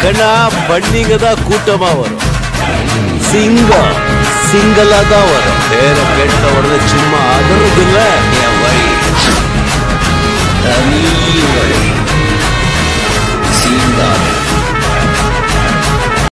கண்ணா பண்ணிங்க தான் கூட்டமா வரும். சிங்கம் சிங்கலா தான் வரும். பேரை கேட்ட உடனே சும்மா அதறது இல்ல.